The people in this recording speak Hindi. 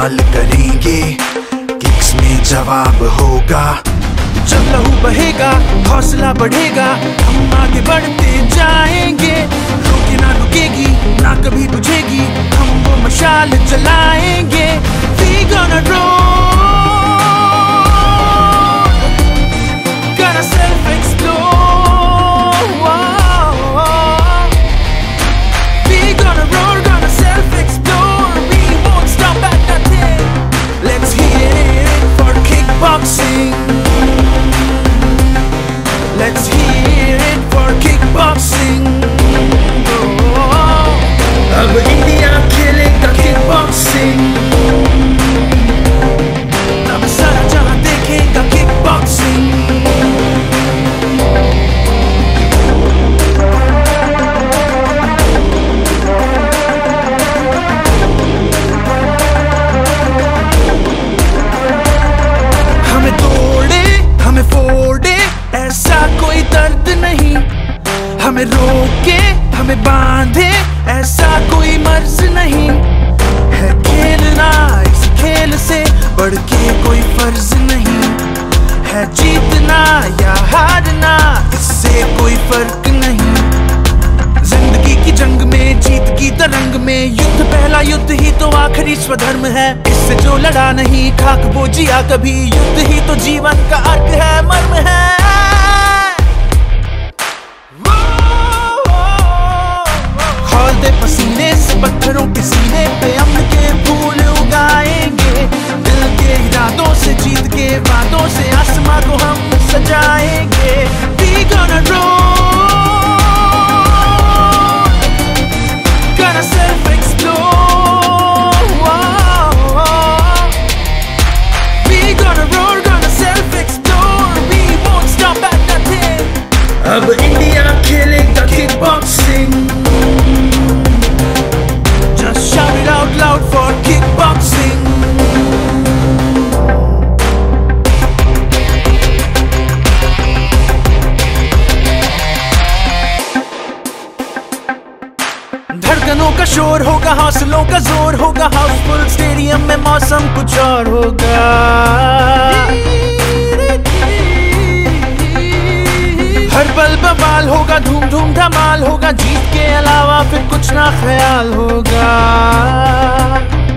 बवाल करेंगे, किक्स में जवाब होगा। जब लहू बहेगा हौसला बढ़ेगा, हम आगे बढ़ते जाएंगे। रोके ना रुकेगी ना कभी बुझेगी, हम वो मशाल जलाएंगे। We gonna roll, gonna self-explore. We gonna roll, gonna self-explore. We won't stop at nothing. Let's hit it for kickboxing. Let's hear it for kickboxing. अब इंडिया खेलेगा kickboxing. अब सारा जहां देखेगा kickboxing. हमें तोड़े हमें फोड़े ऐसा कोई दर्द नहीं, हमें रोके हमें बांधे ऐसा कोई मर्ज नहीं है। खेलना इस खेल से बढ़ के कोई फर्ज नहीं है, जीतना या हारना इससे कोई फर्क नहीं। जिंदगी की जंग में जीत की तरंग में, युद्ध पहला युद्ध ही तो आखिरी स्वधर्म है। इससे जो लड़ा नहीं खाक वो जिया कभी, युद्ध ही तो जीवन का अर्थ है, मर्म है। खोलते पसीने से पत्थरों के सीने पे अम्न के फूल उगाएंगे। दिल के इरादों से जीत के वादों से आसमां को हम सजाएंगे। We gonna roll, gonna self-explore. We gonna roll, gonna self-explore. We won't stop at nothing. अब इंडिया खेलेगा kickboxing. Just shout it out loud for kickboxing. धड़कनों का शोर होगा, हौसलों का जोर होगा, हाउसफुल स्टेडियम में मौसम कुछ और होगा। हर पल बवाल होगा, धूम धूम धमाल होगा, जीत के अलावा फिर कुछ ना ख्याल होगा।